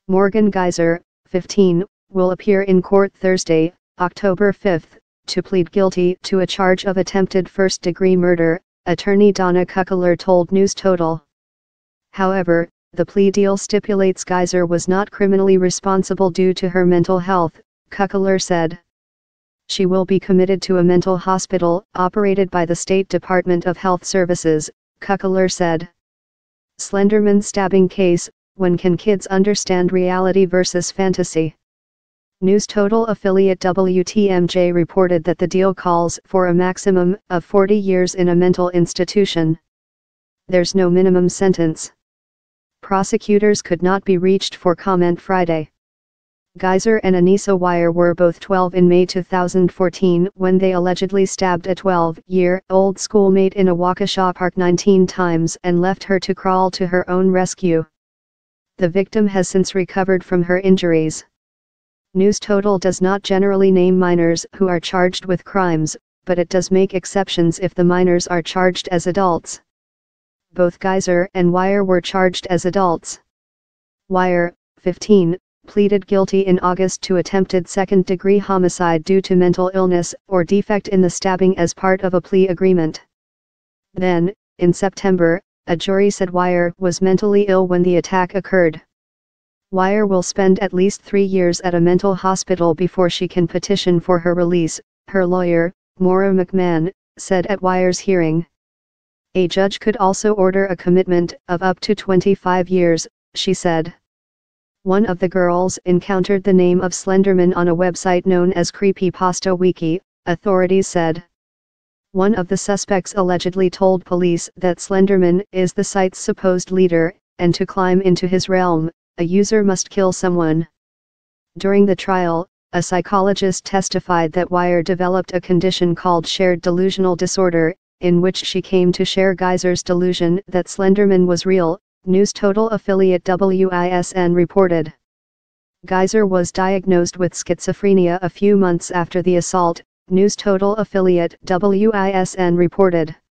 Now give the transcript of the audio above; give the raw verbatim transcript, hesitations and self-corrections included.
Morgan Geyser, fifteen, will appear in court Thursday, October fifth, to plead guilty to a charge of attempted first-degree murder, attorney Donna Kuckler told News Total. However, the plea deal stipulates Geyser was not criminally responsible due to her mental health, Kuckler said. She will be committed to a mental hospital operated by the State Department of Health Services, Kuckler said. Slenderman stabbing case, when can kids understand reality versus fantasy? News Total affiliate W T M J reported that the deal calls for a maximum of forty years in a mental institution. There's no minimum sentence. Prosecutors could not be reached for comment Friday. Geyser and Anissa Weier were both twelve in May two thousand fourteen when they allegedly stabbed a twelve-year-old schoolmate in a Waukesha park nineteen times and left her to crawl to her own rescue. The victim has since recovered from her injuries. News Total does not generally name minors who are charged with crimes, but it does make exceptions if the minors are charged as adults. Both Geyser and Weier were charged as adults. Weier, fifteen, pleaded guilty in August to attempted second-degree homicide due to mental illness or defect in the stabbing as part of a plea agreement. Then, in September, a jury said Weier was mentally ill when the attack occurred. Weier will spend at least three years at a mental hospital before she can petition for her release, her lawyer, Maura McMahon, said at Weier's hearing. A judge could also order a commitment of up to twenty-five years, she said. One of the girls encountered the name of Slenderman on a website known as Creepypasta Wiki, authorities said. One of the suspects allegedly told police that Slenderman is the site's supposed leader, and to climb into his realm, a user must kill someone. During the trial, a psychologist testified that Weier developed a condition called shared delusional disorder, in which she came to share Geyser's delusion that Slenderman was real, News Total affiliate W I S N reported. Geyser was diagnosed with schizophrenia a few months after the assault, News Total affiliate W I S N reported.